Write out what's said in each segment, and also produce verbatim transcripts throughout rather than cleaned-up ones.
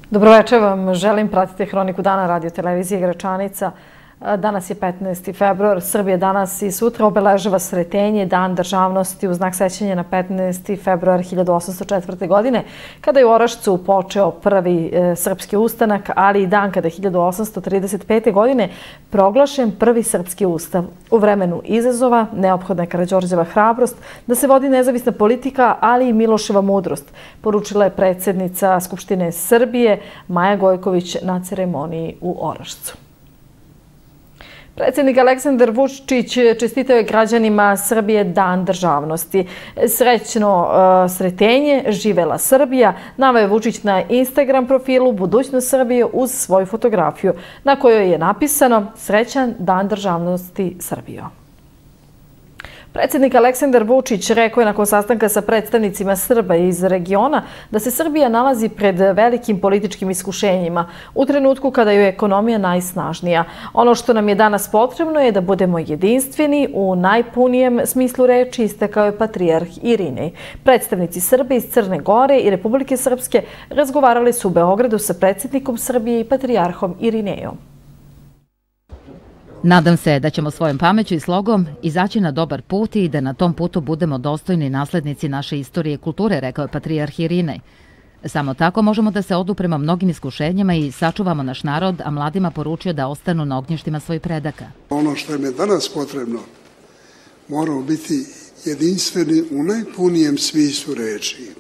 Dobroveče vam želim, pratite Hroniku dana radio televizije Gračanica. Danas je petnaesti februar, Srbija danas i sutra obeležava Sretenje, dan državnosti u znak sećanja na petnaesti februar hiljadu osamsto četvrte. godine, kada je u Orašcu počeo prvi e, srpski ustanak, ali i dan kada je hiljadu osamsto trideset pete. godine proglašen prvi srpski ustav. U vremenu izazova neophodna je Karađorđeva hrabrost da se vodi nezavisna politika, ali i Miloševa mudrost, poručila je predsjednica Skupštine Srbije Maja Gojković na ceremoniji u Orašcu. Predsjednik Aleksandar Vučić čestitao je građanima Srbije dan državnosti. Srećno uh, Sretenje, živela Srbija, naveo je Vučić na Instagram profilu Budućnost Srbije uz svoju fotografiju na kojoj je napisano Srećan dan državnosti Srbijo. Predsjednik Aleksandar Vučić rekao je nakon sastanka sa predstavnicima Srba iz regiona da se Srbija nalazi pred velikim političkim iskušenjima u trenutku kada je ekonomija najsnažnija. Ono što nam je danas potrebno je da budemo jedinstveni u najpunijem smislu reči, istakao je patrijarh Irinej. Predstavnici Srbe iz Crne Gore i Republike Srpske razgovarali su u Beogradu sa predsjednikom Srbije i patrijarhom Irinejom. Nadam se da ćemo svojom pameću i slogom izaći na dobar put i da na tom putu budemo dostojni naslednici naše istorije i kulture, rekao je patrijarh Irinej. Samo tako možemo da se odupremo mnogim iskušenjima i sačuvamo naš narod, a mladima poručio da ostanu na ognjištima svojih predaka. Ono što je danas potrebno, moramo biti jedinstveni u najpunijem smislu reči.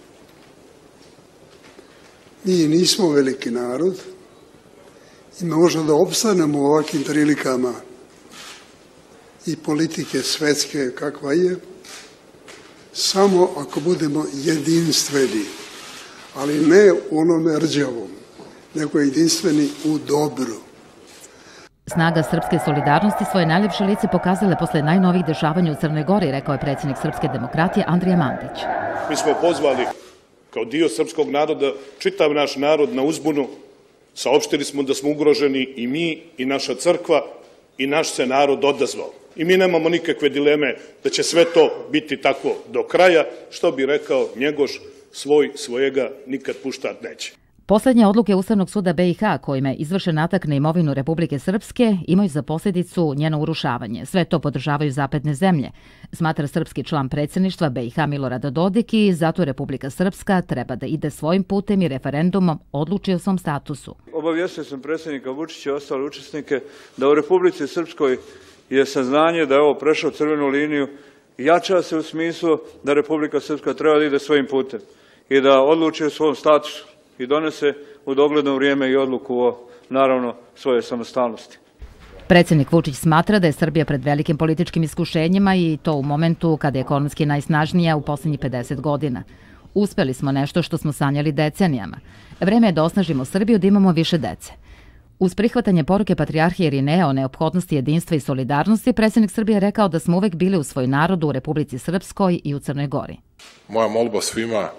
Mi nismo veliki narod i možemo da opstanemo u ovakvim prilikama i politike svetske kakva je, samo ako budemo jedinstveni, ali ne u onome rđavom, nego jedinstveni u dobru. Snaga srpske solidarnosti svoje najljepše lice pokazale posle najnovijih dešavanja u Crnoj Gori, rekao je predsjednik Srpske demokratije Andrija Mandić. Mi smo pozvali kao dio srpskog naroda, čitav naš narod na uzbunu. Saopštili smo da smo ugroženi i mi, i naša crkva, i naš se narod odazvao. I mi nemamo nikakve dileme da će sve to biti tako do kraja, što bi rekao Njegoš, svoj svojega nikad puštat neće. Poslednje odluke Ustavnog suda B i H, kojima je izvršen atak na imovinu Republike Srpske, imaju za posljedicu njeno urušavanje. Sve to podržavaju zapadne zemlje, smatra srpski član predsjedništva B i H Milorad Dodik, i zato Republika Srpska treba da ide svojim putem i referendumom odluči o svom statusu. Obavijestio sam predsjednika Vučića i ostale učesnike da u Republici Srpskoj je saznanje da je ovo prešao crvenu liniju, jača se u smislu da Republika Srpska treba da ide svojim putem i da odluči o svom statusu i donese u dogledno vrijeme i odluku o, naravno, svojoj samostalnosti. Predsjednik Vučić smatra da je Srbija pred velikim političkim iskušenjima i to u momentu kada je ekonomski najsnažnija u posljednjih pedeset godina. Uspeli smo nešto što smo sanjali decenijama. Vreme je da osnažimo Srbiju, da imamo više dece. Uz prihvatanje poruke patrijarhije Irineja o neophodnosti jedinstva i solidarnosti, predsjednik Srbije je rekao da smo uvek bili u svoj narodu u Republici Srpskoj i u Crnoj Gori. Moja molba svima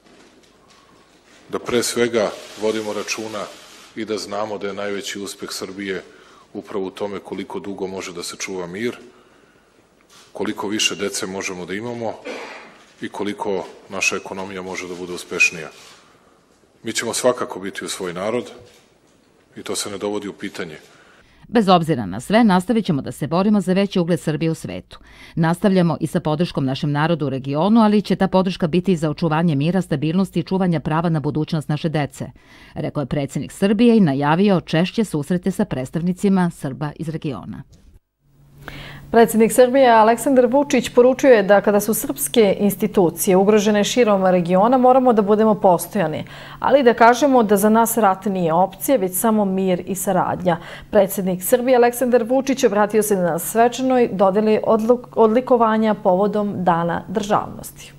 da pre svega vodimo računa i da znamo da je najveći uspeh Srbije upravo u tome koliko dugo može da se čuva mir, koliko više dece možemo da imamo i koliko naša ekonomija može da bude uspešnija. Mi ćemo svakako biti u svoj narod i to se ne dovodi u pitanje. Bez obzira na sve, nastavit ćemo da se borimo za veći ugled Srbije u svetu. Nastavljamo i sa podrškom našem narodu u regionu, ali će ta podrška biti i za očuvanje mira, stabilnosti i čuvanja prava na budućnost naše dece, rekao je predsjednik Srbije i najavio češće susrete sa predstavnicima Srba iz regiona. Predsjednik Srbije Aleksandar Vučić poručio je da kada su srpske institucije ugrožene širom regiona moramo da budemo postojani, ali da kažemo da za nas rat nije opcija, već samo mir i saradnja. Predsjednik Srbije Aleksandar Vučić obratio se na svečanoj dodjeli odlikovanja povodom Dana državnosti.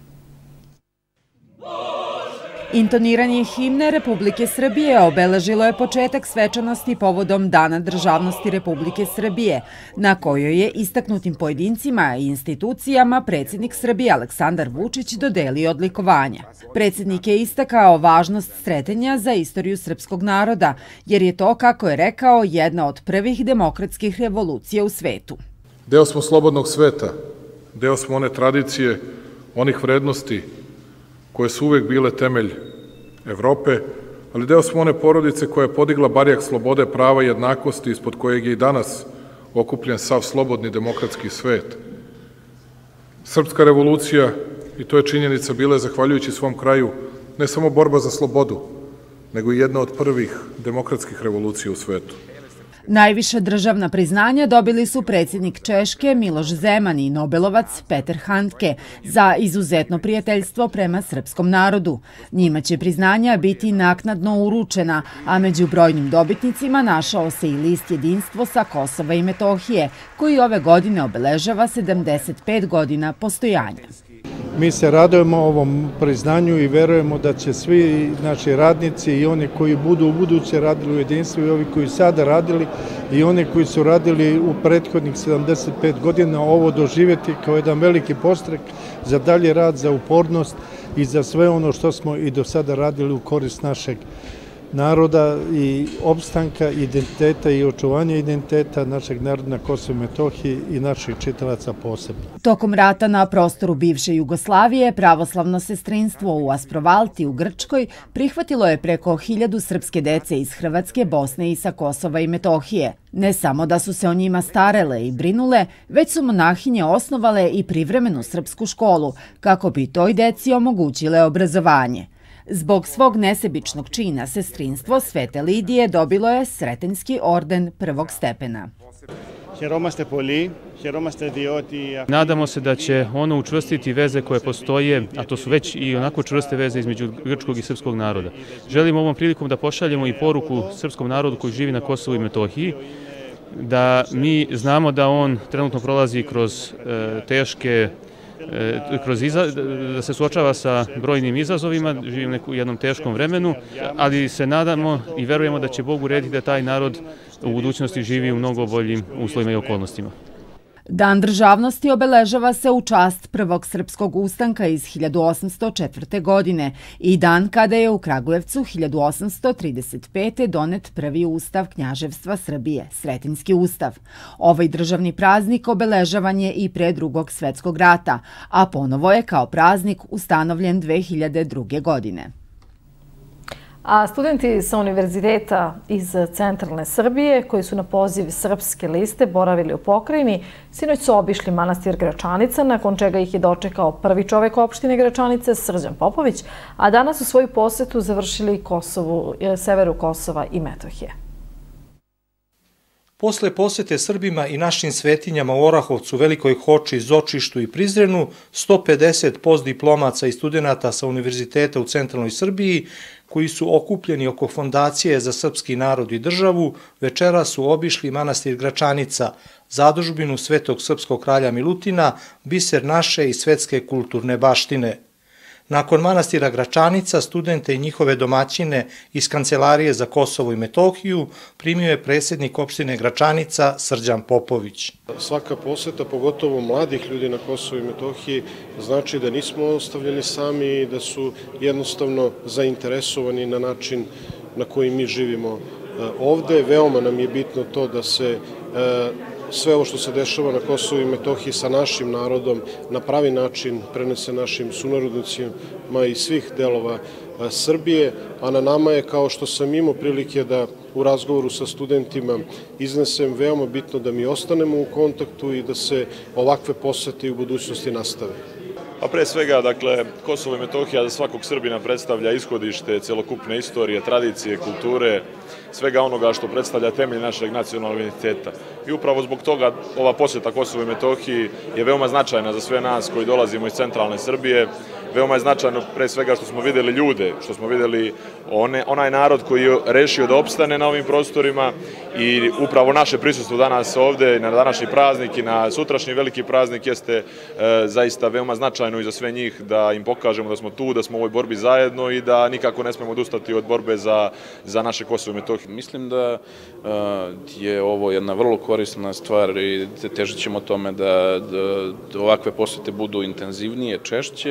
Intoniranje himne Republike Srbije obeležilo je početak svečanosti povodom Dana državnosti Republike Srbije, na kojoj je istaknutim pojedincima i institucijama predsjednik Srbije Aleksandar Vučić dodelio odlikovanja. Predsjednik je istakao važnost Sretenja za istoriju srpskog naroda, jer je to, kako je rekao, jedna od prvih demokratskih revolucija u svetu. Deo smo slobodnog sveta, deo smo one tradicije, onih vrednosti koje su uvek bile temelj Evrope, ali deo smo one porodice koja je podigla barjak slobode, prava i jednakosti, ispod kojeg je i danas okupljen sav slobodni demokratski svet. Srpska revolucija, i to je činjenica, bila je, zahvaljujući svom kraju, ne samo borba za slobodu, nego i jedna od prvih demokratskih revolucija u svetu. Najviše državna priznanja dobili su predsjednik Češke Miloš Zeman i Nobelovac Peter Handke za izuzetno prijateljstvo prema srpskom narodu. Njima će priznanja biti naknadno uručena, a među brojnim dobitnicima našao se i list Jedinstvo sa Kosova i Metohije, koji ove godine obeležava sedamdeset pet godina postojanja. Mi se radujemo ovom priznanju i verujemo da će svi naši radnici i oni koji budu u buduće radili u jedinstvu i ovi koji sada radili i oni koji su radili u prethodnih sedamdeset pet godina ovo doživjeti kao jedan veliki podstrek za dalji rad, za upornost i za sve ono što smo i do sada radili u korist našeg naroda i opstanka, identiteta i očuvanja identiteta našeg naroda na Kosovu i Metohiji i naših čitalaca posebno. Tokom rata na prostoru bivše Jugoslavije, pravoslavno sestrinstvo u Asprovalti u Grčkoj prihvatilo je preko hiljadu srpske dece iz Hrvatske, Bosne i sa Kosova i Metohije. Ne samo da su se o njima starele i brinule, već su monahinje osnovale i privremenu srpsku školu, kako bi toj deci omogućile obrazovanje. Zbog svog nesebičnog čina sestrinstvo Svete Lidije dobilo je Sretenjski orden prvog stepena. Nadamo se da će ono učvrstiti veze koje postoje, a to su već i onako čvrste veze između grčkog i srpskog naroda. Želimo ovom prilikom da pošaljemo i poruku srpskom narodu koji živi na Kosovu i Metohiji, da mi znamo da on trenutno prolazi kroz teške da se suočava sa brojnim izazovima, živim u jednom teškom vremenu, ali se nadamo i verujemo da će Bog urediti da taj narod u budućnosti živi u mnogo boljim uslovima i okolnostima. Dan državnosti obeležava se u čast prvog srpskog ustanka iz hiljadu osamsto četvrte. godine i dan kada je u Kragujevcu hiljadu osamsto trideset pete. donet prvi ustav Knjaževstva Srbije, Sretenjski ustav. Ovaj državni praznik obeležavan je i pre Drugog svetskog rata, a ponovo je kao praznik ustanovljen dve hiljade druge. godine. A studenti sa univerziteta iz centralne Srbije, koji su na poziv Srpske liste boravili u pokrajini, sinoć su obišli manastir Gračanica, nakon čega ih je dočekao prvi čovek opštine Gračanice, Srđan Popović, a danas u svoju posetu završili Kosovu, severu Kosova i Metohije. Posle posete Srbima i našim svetinjama u Orahovcu, Velikoj Hoči, Zočištu i Prizrenu, sto pedeset postdiplomaca i studenta sa univerziteta u centralnoj Srbiji, koji su okupljeni oko Fondacije za srpski narod i državu, večera su obišli manastir Gračanica, zadužbinu Svetog srpskog kralja Milutina, biser naše i svetske kulturne baštine. Nakon manastira Gračanica, studente i njihove domaćine iz Kancelarije za Kosovo i Metohiju primio je predsjednik opštine Gračanica Srđan Popović. Svaka poseta, pogotovo mladih ljudi na Kosovo i Metohiji, znači da nismo ostavljeni sami i da su jednostavno zainteresovani na način na koji mi živimo ovde. Veoma nam je bitno to da se sve ovo što se dešava na Kosovu i Metohiji sa našim narodom na pravi način prenese našim sunarodnicima iz svih delova Srbije, a na nama je, kao što sam imao prilike da u razgovoru sa studentima iznesem, veoma bitno da mi ostanemo u kontaktu i da se ovakve posete u budućnosti nastave. A pre svega, dakle, Kosovo i Metohija za svakog Srbina predstavlja ishodište celokupne istorije, tradicije, kulture, svega onoga što predstavlja temelj našeg nacionalnog identiteta. I upravo zbog toga ova poseta Kosovo i Metohiji je veoma značajna za sve nas koji dolazimo iz centralne Srbije. Veoma je značajno pre svega što smo videli ljude, što smo videli one, onaj narod koji je rešio da opstane na ovim prostorima i upravo naše prisustvo danas ovde na današnji praznik i na sutrašnji veliki praznik jeste e, zaista veoma značajno i za sve njih da im pokažemo da smo tu, da smo u ovoj borbi zajedno i da nikako ne smemo odustati od borbe za, za naše Kosovo i Metohiju. Mislim da uh, je ovo jedna vrlo korisna stvar i težit ćemo tome da, da, da ovakve posete budu intenzivnije, češće,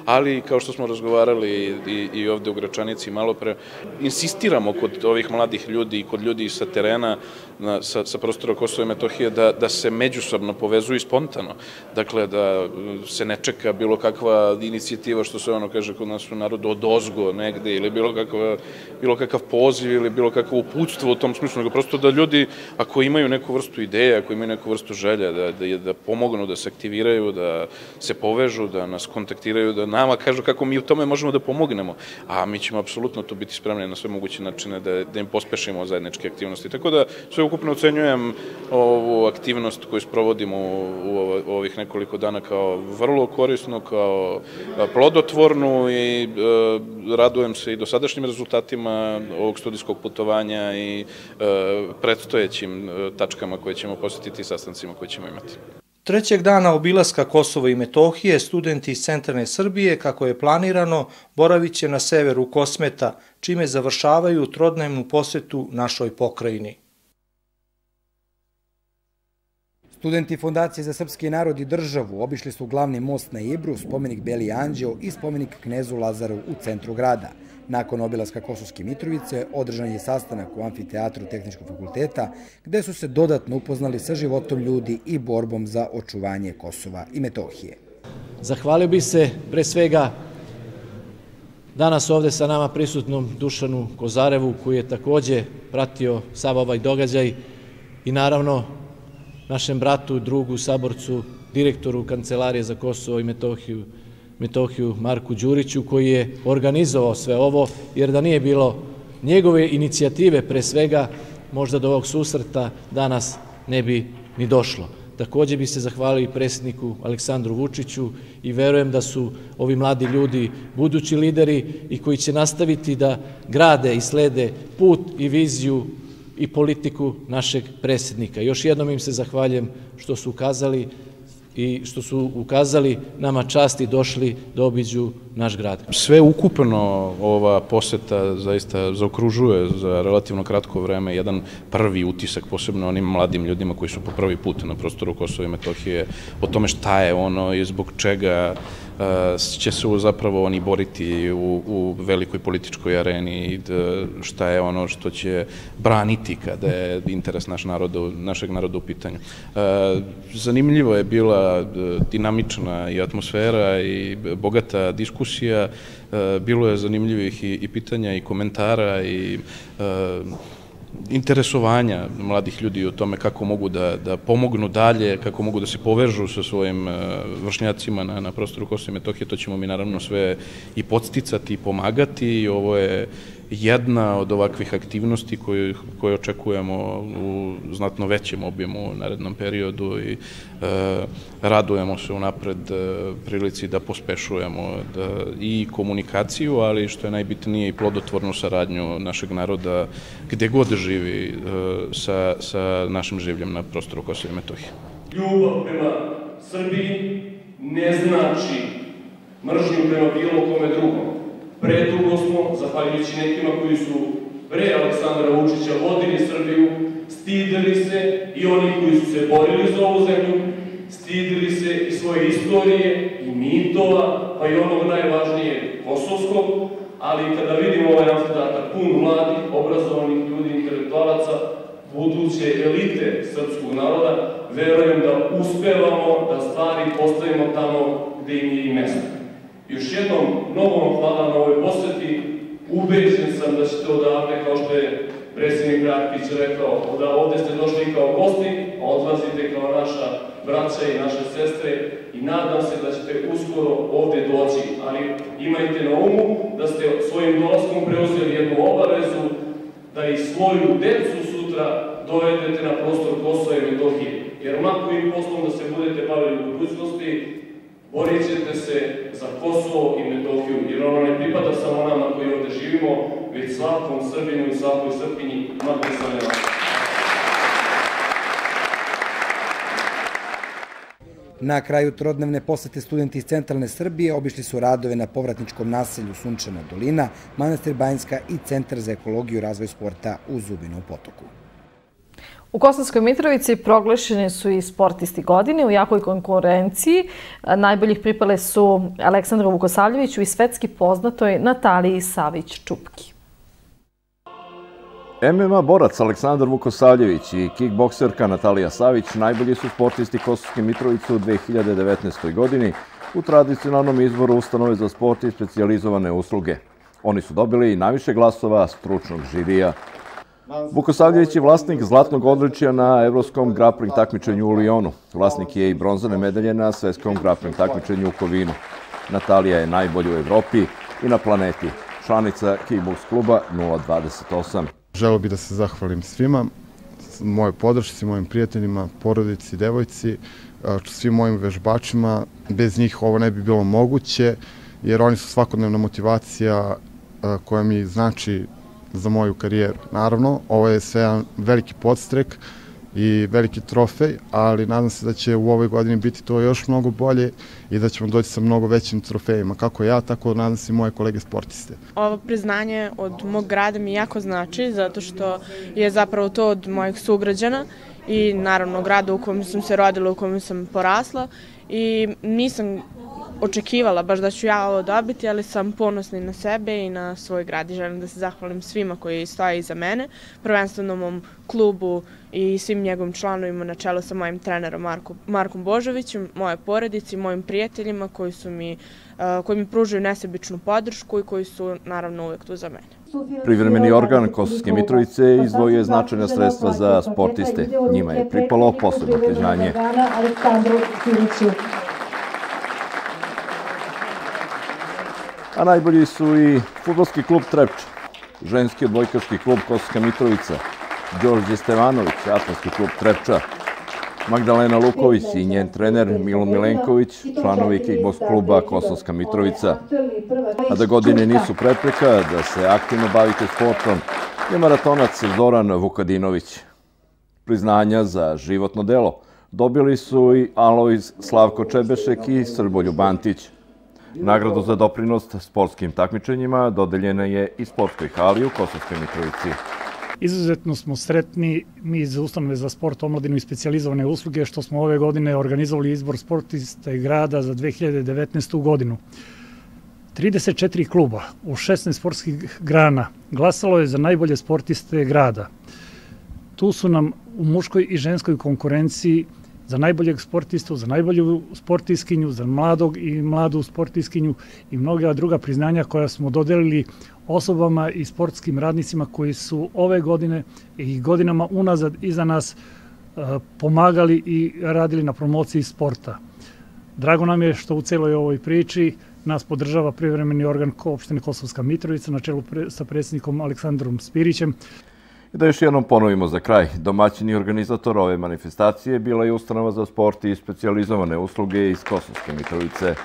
ali kao što smo razgovarali i, i ovde u Gračanici malo pre, insistiramo kod ovih mladih ljudi i kod ljudi sa terena, na, sa, sa prostora Kosova i Metohije, da, da se međusobno povezuju spontano. Dakle, da se ne čeka bilo kakva inicijativa, što se ono kaže kod nas u narodu, od ozgo negde, ili bilo, kakva, bilo kakav poziv, ili bilo kakvo uputstvo u tom smislu, nego prosto da ljudi, ako imaju neku vrstu ideje, ako imaju neku vrstu želja, da, da, da pomognu, da se aktiviraju, da se povežu, da nas kontaktiraju, da nama kažu kako mi u tome možemo da pomognemo. A mi ćemo apsolutno tu biti spremni na sve moguće načine da, da im pospešimo zajedničke aktivnosti. Tako da sve ukupno ocenjujem ovu aktivnost koju sprovodimo u, u ovih nekoliko dana kao vrlo korisnu, kao plodotvornu i e, radujem se i dosadašnjim rezultatima ovog studijskog putovanja i e, predstojećim e, tačkama koje ćemo posjetiti i sastancima koje ćemo imati. Trećeg dana obilaska Kosova i Metohije, studenti iz centralne Srbije, kako je planirano, boravit će na severu Kosmeta, čime završavaju trodnevnu posetu našoj pokrajini. Studenti Fondacije za srpski narod i državu obišli su glavni most na Ibru, spomenik Beli anđeo i spomenik knezu Lazaru u centru grada. Nakon obilaska Kosovske Mitrovice održan je sastanak u amfiteatru Tehničkog fakulteta, gde su se dodatno upoznali sa životom ljudi i borbom za očuvanje Kosova i Metohije. Zahvalio bih se pre svega danas ovde sa nama prisutnom Dušanu Kozarevu, koji je takođe pratio sav ovaj događaj, i naravno našem bratu, drugu, saborcu, direktoru Kancelarije za Kosovo i Metohiju, Metohiju Marku Đuriću, koji je organizovao sve ovo, jer da nije bilo njegove inicijative pre svega, možda do ovog susreta danas ne bi ni došlo. Takođe bi se zahvalio i predsjedniku Aleksandru Vučiću i verujem da su ovi mladi ljudi budući lideri i koji će nastaviti da grade i slede put i viziju i politiku našeg predsjednika. Još jednom im se zahvaljujem što su ukazali i što su ukazali nama čast i došli da obiđu naš grad. Sve ukupno ova poseta zaista zaokružuje za relativno kratko vreme jedan prvi utisak, posebno onim mladim ljudima koji su po prvi put na prostoru Kosova i Metohije, o tome šta je ono i zbog čega će se zapravo oni boriti u, u velikoj političkoj areni i šta je ono što će braniti kada je interes naš naroda, našeg naroda u pitanju. Zanimljivo je bila dinamična i atmosfera i bogata diskusija, bilo je zanimljivih i, i pitanja i komentara i interesovanja mladih ljudi o tome kako mogu da, da pomognu dalje, kako mogu da se povežu sa svojim vršnjacima na, na prostoru Kosova i Metohije. To ćemo mi naravno sve i podsticati i pomagati i ovo je jedna od ovakvih aktivnosti koje, koje očekujemo u znatno većem objemu u narednom periodu i e, radujemo se unapred e, prilici da pospešujemo da, i komunikaciju, ali što je najbitnije i plodotvornu saradnju našeg naroda gde god živi e, sa, sa našim življem na prostoru Kosova i Metohije. Ljubav prema Srbiji ne znači mržnju prema bilo kome drugom. Predugo smo, zahvaljujući nekima koji su pre Aleksandra Vučića vodili Srbiju, stideli se i oni koji su se borili za ovu zemlju, stideli se i svoje istorije i mitova, pa i onog najvažnijeg kosovskog, ali kada vidimo ovaj amfiteatar pun mladih, obrazovanih ljudi, intelektualaca, buduće elite srpskog naroda, verujem da uspevamo da stvari postavimo tamo gde im je i mesto. Još jednom, mnogo vam hvala na ovoj poseti. Ubeđen sam da ćete odavde, kao što je predsjednik Rakić rekao, da ovde ste došli kao gosti, a odlazite kao naša braća i naše sestre i nadam se da ćete uskoro ovde doći. Ali imajte na umu da ste svojim dolaskom preuzeli jednu obavezu da i svoju decu sutra dovedete na prostor Kosova i Metohije. Jer makojim poslom da se budete bavili u budućnosti, borit ćete se za Kosovo i Metohiju, jer ono ne pripada samo nama koji ovde živimo, već svakom Srbinu i svakoj Srpkinji, makar sam ne vas. Na kraju trodnevne posete studenti iz centralne Srbije obišli su radove na povratničkom naselju Sunčana dolina, Manastir Banjska i Centar za ekologiju i razvoj sporta u Zubinom Potoku. U Kosovskoj Mitrovici proglašeni su i sportisti godine. U jakoj konkurenciji najboljih pripale su Aleksandru Vukosavljeviću i svetski poznatoj Nataliji Savić-Čupki. M M A borac Aleksandar Vukosavljević i kickbokserka Natalija Savić najbolji su sportisti Kosovske Mitrovice u dve hiljade devetnaestoj. godini u tradicionalnom izboru ustanove za sport i specijalizovane usluge. Oni su dobili i najviše glasova stručnog žirija. Vukosavljević je vlasnik zlatnog odličja na evropskom grappling takmičenju u Lionu. Vlasnik je i bronzane medalje na svetskom grappling takmičenju u Kovinu. Natalija je najbolja u Evropi i na planeti. Članica kickboks kluba nula dvadeset osam. Želeo bih da se zahvalim svima, moje podršci, mojim prijateljima, porodici, devojci, svim mojim vežbačima. Bez njih ovo ne bi bilo moguće, jer oni su svakodnevna motivacija koja mi znači za moju karijeru. Naravno, ovo je sve jedan veliki podstrek i veliki trofej, ali nadam se da će u ovoj godini biti to još mnogo bolje i da ćemo doći sa mnogo većim trofejima, kako ja, tako nadam se i moje kolege sportiste. Ovo priznanje od mog grada mi jako znači, zato što je zapravo to od mojih sugrađana i naravno grada u kojem sam se rodila, u kojem sam porasla i nisam očekivala baš da ću ja ovo dobiti, ali sam ponosna i na sebe i na svoj grad i želim da se zahvalim svima koji stoje iza mene, prvenstveno mom klubu i svim njegovim članovima na čelu sa mojim trenerom Markom Božovićem, moje porodici, mojim prijateljima koji su mi, koji mi pružaju nesebičnu podršku i koji su naravno uvek tu za mene. Privremeni organ Kosovske Mitrovice izdvojio je značajna sredstva za sportiste. Njima je pripalo posebno priznanje. A najbolji su i fudbalski klub Trepča, ženski odbojkaški klub Kosovska Mitrovica, Đorđe Stevanović, atletski klub Trepča, Magdalena Luković i njen trener Milo Milenković, članovi kickboks kluba Kosovska Mitrovica. A da godine nisu prepreka da se aktivno bavite sportom je maratonac Zoran Vukadinović. Priznanja za životno delo dobili su i Alojz Slavko Čebešek i Srboljub Antić. Nagradu za doprinost sportskim takmičenjima dodeljena je i sportskoj hali u Kosovskoj Mitrovici. Izuzetno smo sretni mi iz Ustanove za sport, omladinu i specijalizovane usluge što smo ove godine organizovali izbor sportista i grada za dve hiljade devetnaestu. godinu. trideset četiri kluba u šesnaest sportskih grana glasalo je za najbolje sportiste grada. Tu su nam u muškoj i ženskoj konkurenciji za najboljeg sportistu, za najbolju sportiskinju, za mladog i mladu sportiskinju i mnoga druga priznanja koja smo dodelili osobama i sportskim radnicima koji su ove godine i godinama unazad iza nas pomagali i radili na promociji sporta. Drago nam je što u celoj ovoj priči nas podržava privremeni organ opštine Kosovska Mitrovica na čelu sa predsjednikom Aleksandrom Spirićem. I da još jednom ponovimo za kraj, domaćin i organizator ove manifestacije bila je Ustanova za sport i specijalizovane usluge iz Kosovske Mitrovice.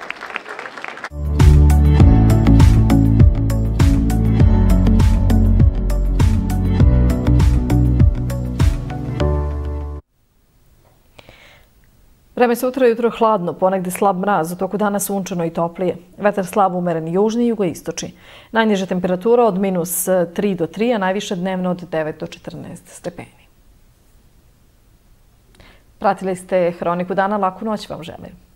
Vreme sutra jutro hladno, ponegde slab mraz, u toku dana sunčano i toplije. Vetar slab umeren južni i jugoistočni. Najniža temperatura od minus tri do tri, a najviša dnevno od devet do četrnaest stepeni. Pratili ste Hroniku dana, laku noć vam želim.